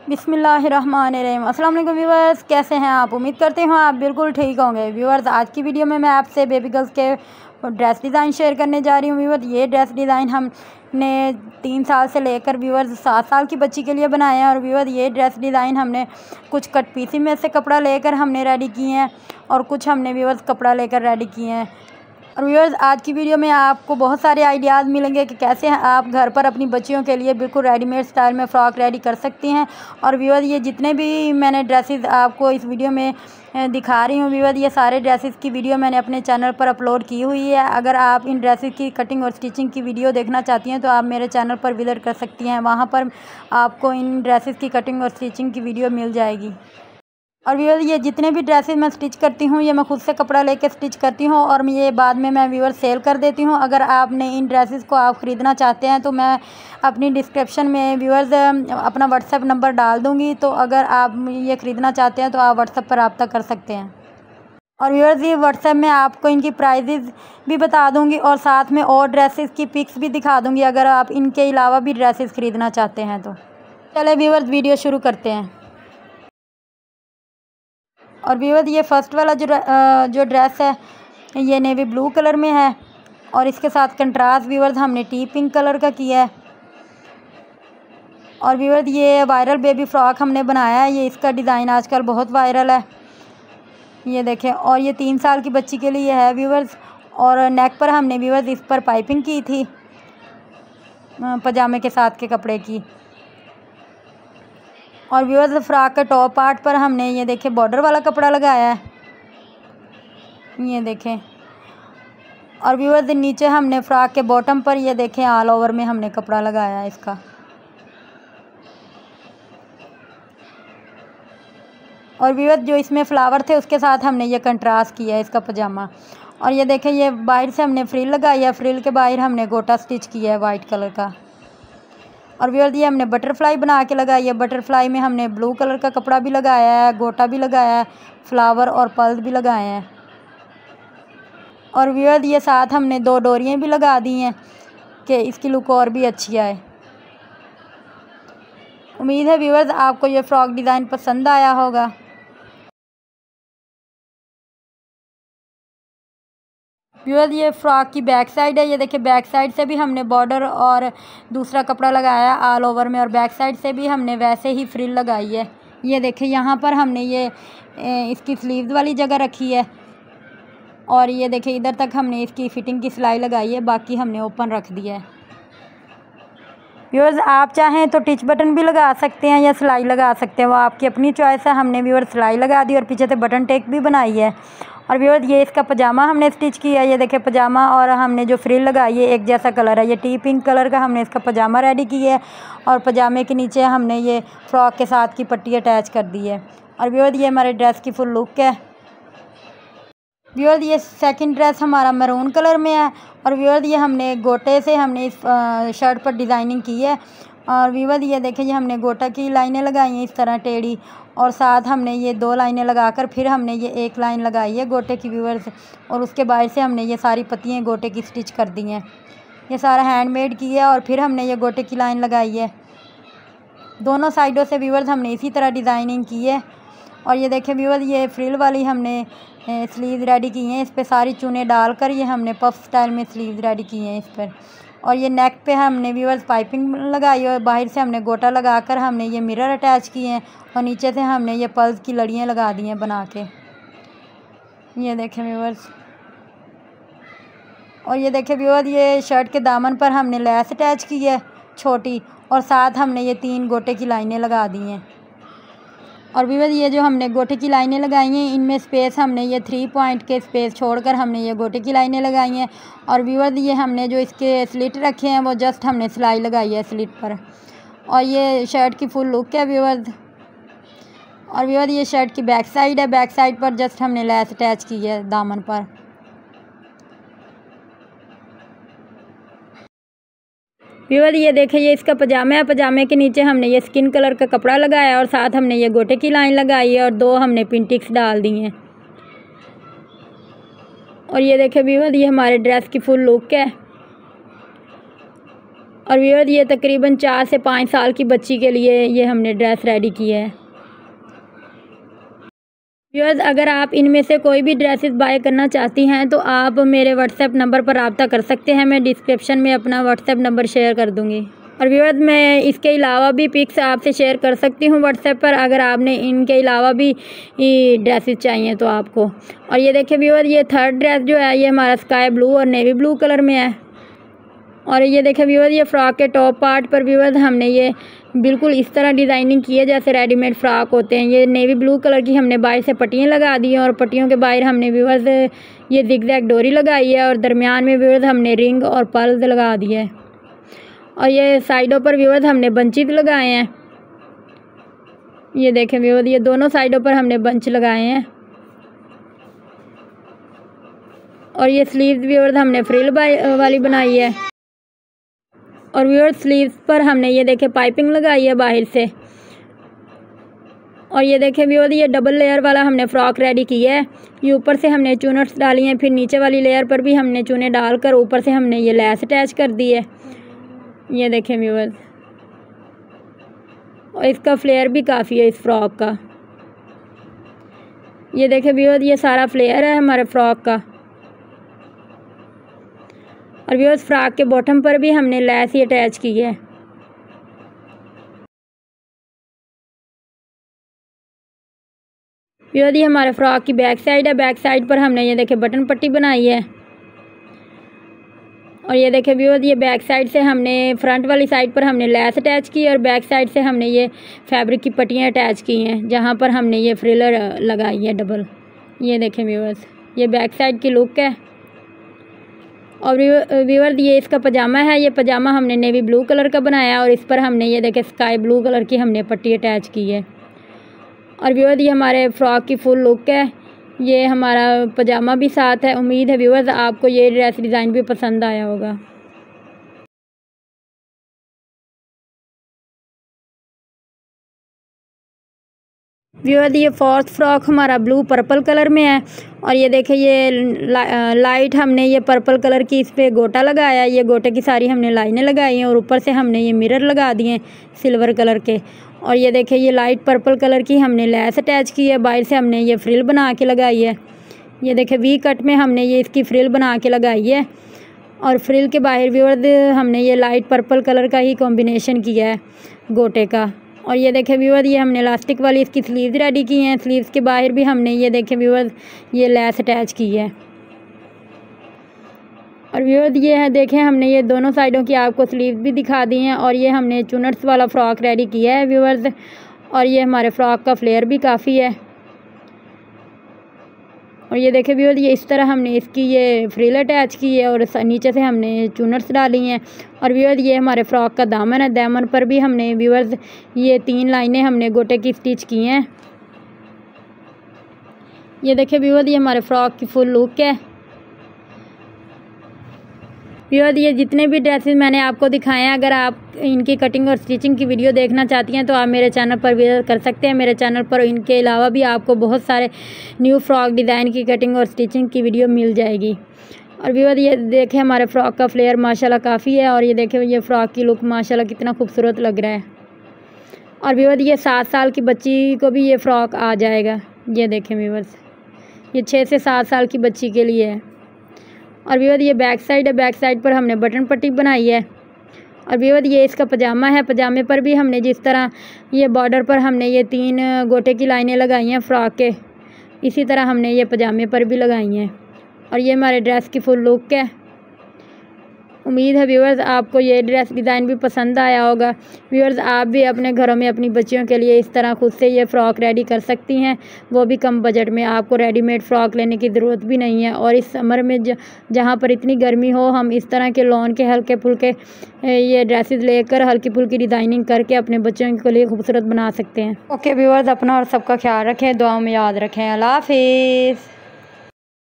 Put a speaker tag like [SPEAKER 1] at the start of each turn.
[SPEAKER 1] बिस्मिल्लाहिर्रहमानिर्रहीम। अस्सलाम वालेकुम व्यूअर्स, कैसे हैं आप? उम्मीद करते हो आप बिल्कुल ठीक होंगे। व्यूअर्स, आज की वीडियो में मैं आपसे बेबी गर्ल्स के ड्रेस डिज़ाइन शेयर करने जा रही हूँ। व्यूअर्स, ये ड्रेस डिज़ाइन हमने 3 साल से लेकर व्यूअर्स 7 साल की बच्ची के लिए बनाए हैं। और व्यूअर्स, ये ड्रेस डिज़ाइन हमने कुछ कट पीसी में से कपड़ा लेकर हमने रेडी किए हैं और कुछ हमने व्यूअर्स कपड़ा लेकर रेडी किए हैं। और व्यूअर्स, आज की वीडियो में आपको बहुत सारे आइडियाज़ मिलेंगे कि कैसे आप घर पर अपनी बच्चियों के लिए बिल्कुल रेडीमेड स्टाइल में फ़्रॉक रेडी कर सकती हैं। और व्यूअर्स, ये जितने भी मैंने ड्रेसेस आपको इस वीडियो में दिखा रही हूँ व्यूअर्स, ये सारे ड्रेसेस की वीडियो मैंने अपने चैनल पर अपलोड की हुई है। अगर आप इन ड्रेसेस की कटिंग और स्टिचिंग की वीडियो देखना चाहती हैं तो आप मेरे चैनल पर विजिट कर सकती हैं। वहाँ पर आपको इन ड्रेसेस की कटिंग और स्टिचिंग की वीडियो मिल जाएगी। और व्यूअर्स, ये जितने भी ड्रेसेस मैं स्टिच करती हूँ ये मैं खुद से कपड़ा लेके स्टिच करती हूँ और ये बाद में मैं व्यूअर्स सेल कर देती हूँ। अगर आपने इन ड्रेसेस को आप ख़रीदना चाहते हैं तो मैं अपनी डिस्क्रिप्शन में व्यूअर्स अपना व्हाट्सएप नंबर डाल दूँगी, तो अगर आप ये ख़रीदना चाहते हैं तो आप व्हाट्सएप पर रब्ता कर सकते हैं। और व्यूअर्स, ये व्हाट्सएप में आपको इनकी प्राइजेज़ भी बता दूँगी और साथ में और ड्रेसेस की पिक्स भी दिखा दूँगी अगर आप इनके अलावा भी ड्रेसेस ख़रीदना चाहते हैं तो। चले व्यूअर्स, वीडियो शुरू करते हैं। और व्यूअर्स, ये फर्स्ट वाला जो ड्रेस है ये नेवी ब्लू कलर में है और इसके साथ कंट्रास्ट व्यूअर्स हमने टी पिंक कलर का किया है। और व्यूअर्स, ये वायरल बेबी फ्रॉक हमने बनाया है, ये इसका डिज़ाइन आजकल बहुत वायरल है, ये देखें। और ये 3 साल की बच्ची के लिए है व्यूअर्स। और नेक पर हमने व्यूअर्स इस पर पाइपिंग की थी पजामे के साथ के कपड़े की। और व्यूअर्स, फ्रॉक के टॉप पार्ट पर हमने ये देखें बॉर्डर वाला कपड़ा लगाया है, ये देखें। और व्यूअर्स, नीचे हमने फ्रॉक के बॉटम पर ये देखें ऑल ओवर में हमने कपड़ा लगाया है इसका। और व्यूअर्स, जो इसमें फ्लावर थे उसके साथ हमने ये कंट्रास्ट किया है इसका पजामा। और ये देखें, ये बाहर से हमने फ्रिल लगाई है, फ्रिल के बाहर हमने गोटा स्टिच किया है वाइट कलर का। और व्यूअर्स, ये हमने बटरफ्लाई बना के लगाई है। बटरफ्लाई में हमने ब्लू कलर का कपड़ा भी लगाया है, गोटा भी लगाया है, फ्लावर और पर्ल्स भी लगाए हैं। और व्यूअर्स, ये साथ हमने 2 डोरियाँ भी लगा दी हैं कि इसकी लुक और भी अच्छी आए। उम्मीद है व्यूअर्स आपको ये फ्रॉक डिज़ाइन पसंद आया होगा। व्यूअर्स, ये फ्रॉक की बैक साइड है, ये देखिए बैक साइड से भी हमने बॉर्डर और दूसरा कपड़ा लगाया है ऑल ओवर में और बैक साइड से भी हमने वैसे ही फ्रिल लगाई है। ये देखिए, यहाँ पर हमने ये इसकी स्लीव्स वाली जगह रखी है और ये देखिए इधर तक हमने इसकी फिटिंग की सिलाई लगाई है, बाकी हमने ओपन रख दिया है। व्यूअर्स, आप चाहें तो टिच बटन भी लगा सकते हैं या सिलाई लगा सकते हैं, वो आपकी अपनी चॉइस है। हमने व्यूअर्स सिलाई लगा दी और पीछे से बटन टेक भी बनाई है। और व्यूअर्स, ये इसका पजामा हमने स्टिच किया है, ये देखें पजामा और हमने जो फ्रिल लगाई है एक जैसा कलर है, ये टी पिंक कलर का हमने इसका पजामा रेडी किया है। और पजामे के नीचे हमने ये फ्रॉक के साथ की पट्टी अटैच कर दी है। और व्यूअर्स, ये हमारे ड्रेस की फुल लुक है। व्यूअर्स, ये सेकंड ड्रेस हमारा मैरून कलर में है। और व्यूअर्स, ये हमने गोटे से हमने इस शर्ट पर डिज़ाइनिंग की है। और व्यूअर्स, ये देखें, ये हमने गोटा की लाइनें लगाई हैं इस तरह टेढ़ी और साथ हमने ये 2 लाइनें लगाकर फिर हमने ये 1 लाइन लगाई है गोटे की व्यूअर्स। और उसके बाहर से हमने ये सारी पत्तियाँ गोटे की स्टिच कर दी हैं, ये सारा हैंडमेड की है। और फिर हमने ये गोटे की लाइन लगाई है दोनों साइडों से व्यूअर्स, हमने इसी तरह डिज़ाइनिंग की है। और ये देखें व्यूअर्स, ये फ्रिल वाली हमने स्लीव रेडी की हैं, इस पर सारी चूने डालकर ये हमने पफ स्टाइल में स्लीव रेडी की हैं इस पर। और ये नेक पे हमने व्यूअर्स पाइपिंग लगाई और बाहर से हमने गोटा लगाकर हमने ये मिरर अटैच किए हैं और नीचे से हमने ये पर्ल्स की लड़ियाँ लगा दी हैं बना के, ये देखें व्यूअर्स। और ये देखें व्यूअर्स, ये शर्ट के दामन पर हमने लेस अटैच की है छोटी और साथ हमने ये 3 गोटे की लाइनें लगा दी हैं। और व्यूअर्स, ये जो हमने गोटे की लाइनें लगाई हैं इनमें स्पेस हमने ये 3 पॉइंट के स्पेस छोड़कर हमने ये गोटे की लाइनें लगाई हैं। और व्यूअर्स, ये हमने जो इसके स्लिट रखे हैं वो जस्ट हमने सिलाई लगाई है स्लिट पर। और ये शर्ट की फुल लुक है व्यूअर्स। और व्यूअर्स, ये शर्ट की बैक साइड है, बैक साइड पर जस्ट हमने लेस अटैच की है दामन पर। व्यूअर्स, ये देखें, ये इसका पजामा है, पजामे के नीचे हमने ये स्किन कलर का कपड़ा लगाया और साथ हमने ये गोटे की लाइन लगाई है और 2 हमने पिंटिक्स डाल दी हैं। और ये देखें व्यूअर्स, ये हमारे ड्रेस की फुल लुक है। और व्यूअर्स ये तकरीबन 4 से 5 साल की बच्ची के लिए ये हमने ड्रेस रेडी की है। व्यूअर्स अगर आप इनमें से कोई भी ड्रेसेस बाय करना चाहती हैं तो आप मेरे व्हाट्सएप नंबर पर रब्ता कर सकते हैं। मैं डिस्क्रिप्शन में अपना व्हाट्सएप नंबर शेयर कर दूँगी। और व्यूअर्स मैं इसके अलावा भी पिक्स आपसे शेयर कर सकती हूँ व्हाट्सएप पर, अगर आपने इनके अलावा भी ड्रेसेस चाहिए तो आपको। और ये देखिए व्यूअर्स ये थर्ड ड्रेस जो है ये हमारा स्काई ब्लू और नेवी ब्लू कलर में है। और ये देखिए व्यूअर्स ये फ़्रॉक के टॉप पार्ट पर व्यूअर्स हमने ये बिल्कुल इस तरह डिज़ाइनिंग की है जैसे रेडीमेड फ़्रॉक होते हैं। ये नेवी ब्लू कलर की हमने बाहर से पट्टियाँ लगा दी हैं और पट्टियों के बाहर हमने व्यूअर्स ये ज़िगज़ैग डोरी लगाई है और दरमियान में व्यूअर्स हमने रिंग और पर्ल्स लगा दी है। और ये साइडों पर व्यूअर्स हमने बंचेस लगाए हैं। ये देखें व्यूअर्स ये दोनों साइडों पर हमने बंच लगाए हैं। और ये स्लीव्स व्यूअर्स हमने फ्रिल वाली बनाई है। और व्यूअर्स स्लीव्स पर हमने ये देखे पाइपिंग लगाई है बाहर से। और ये देखे व्यूअर्स ये डबल लेयर वाला हमने फ़्रॉक रेडी की है। ये ऊपर से हमने चूनट्स डाली हैं, फिर नीचे वाली लेयर पर भी हमने चूने डालकर ऊपर से हमने ये लेस अटैच कर दी है। ये देखें व्यूअर्स और इसका फ्लेयर भी काफ़ी है इस फ़्रॉक का। ये देखें व्यूअर्स ये सारा फ्लेयर है हमारे फ़्रॉक का। और व्यूअर्स फ्रॉक के बॉटम पर भी हमने लेस ही अटैच की है। व्यूअर्स ये हमारे फ़्रॉक की बैक साइड है। बैक साइड पर हमने ये देखे बटन पट्टी बनाई है। और ये देखे व्यूअर्स ये बैक साइड से हमने फ्रंट वाली साइड पर हमने लेस अटैच की और बैक साइड से हमने ये फैब्रिक की पट्टियाँ अटैच की हैं जहाँ पर हमने ये फ्रिलर लगाई है डबल। ये देखें व्यूअर्स ये बैक साइड की लुक है। और व्यूअर्स ये इसका पजामा है। ये पजामा हमने नेवी ब्लू कलर का बनाया और इस पर हमने ये देखे स्काई ब्लू कलर की हमने पट्टी अटैच की है। और व्यूअर्स ये हमारे फ़्रॉक की फुल लुक है। ये हमारा पजामा भी साथ है। उम्मीद है व्यूअर्स आपको ये ड्रेस डिज़ाइन भी पसंद आया होगा। व्यूअर्स ये फोर्थ फ्रॉक हमारा ब्लू पर्पल कलर में है। और ये देखें ये लाइट हमने ये पर्पल कलर की इस पर गोटा लगाया। ये गोटे की सारी हमने लाइनें लगाई हैं और ऊपर से हमने ये मिरर लगा दिए हैं सिल्वर कलर के। और ये देखें ये लाइट पर्पल कलर की हमने लेस अटैच की है। बाहर से हमने ये फ्रिल बना के लगाई है। ये देखें वी कट में हमने ये इसकी फ्रिल बना के लगाई है। और फ्रिल के बाहर व्यूअर्स हमने ये लाइट पर्पल कलर का ही कॉम्बिनेशन किया है गोटे का। और ये देखें व्यूअर्स ये हमने इलास्टिक वाली इसकी स्लीव्स रेडी की हैं। स्लीव्स के बाहर भी हमने ये देखें व्यूअर्स ये लेस अटैच की है। और व्यूअर्स ये है देखें हमने ये दोनों साइडों की आपको स्लीव्स भी दिखा दी हैं। और ये हमने चुनट्स वाला फ़्रॉक रेडी किया है व्यूअर्स। और ये हमारे फ़्रॉक का फ्लेयर भी काफ़ी है। और ये देखें व्यूअर्स ये इस तरह हमने इसकी ये फ्रिल अटैच की है और नीचे से हमने चुनट्स डाली हैं। और व्यूअर्स ये हमारे फ़्रॉक का दामन है। दामन पर भी हमने व्यूअर्स ये 3 लाइनें हमने गोटे की स्टिच की हैं। ये देखें व्यूअर्स ये हमारे फ़्रॉक की फुल लुक है। व्यूअर्स ये जितने भी ड्रेसेस मैंने आपको दिखाए हैं, अगर आप इनकी कटिंग और स्टिचिंग की वीडियो देखना चाहती हैं तो आप मेरे चैनल पर विजिट कर सकते हैं। मेरे चैनल पर इनके अलावा भी आपको बहुत सारे न्यू फ्रॉक डिज़ाइन की कटिंग और स्टिचिंग की वीडियो मिल जाएगी। और व्यूअर्स ये देखें हमारे फ़्रॉक का फ्लेयर माशाल्लाह काफ़ी है। और ये देखें ये फ़्रॉक की लुक माशाल्लाह कितना खूबसूरत लग रहा है। और व्यूअर्स ये 7 साल की बच्ची को भी ये फ़्रॉक आ जाएगा। ये देखें व्यूअर्स ये 6 से 7 साल की बच्ची के लिए है। और व्यूअर्स ये बैक साइड है। बैक साइड पर हमने बटन पट्टी बनाई है। और व्यूअर्स ये इसका पजामा है। पजामे पर भी हमने जिस तरह ये बॉर्डर पर हमने ये 3 गोटे की लाइनें लगाई हैं फ़्रॉक के, इसी तरह हमने ये पजामे पर भी लगाई हैं। और ये हमारे ड्रेस की फुल लुक है। उम्मीद है व्यूअर्स आपको ये ड्रेस डिज़ाइन भी पसंद आया होगा। व्यूअर्स आप भी अपने घरों में अपनी बच्चियों के लिए इस तरह खुद से ये फ़्रॉक रेडी कर सकती हैं, वो भी कम बजट में। आपको रेडीमेड फ़्रॉक लेने की ज़रूरत भी नहीं है। और इस समर में जहाँ पर इतनी गर्मी हो, हम इस तरह के लॉन के हल्के फुल्के ये ड्रेसेस लेकर हल्की फुल्की डिज़ाइनिंग करके अपने बच्चों के लिए खूबसूरत बना सकते हैं। ओके व्यूअर्स अपना और सबका ख्याल रखें, दुआओं में याद रखें। अल्लाह हाफिज़।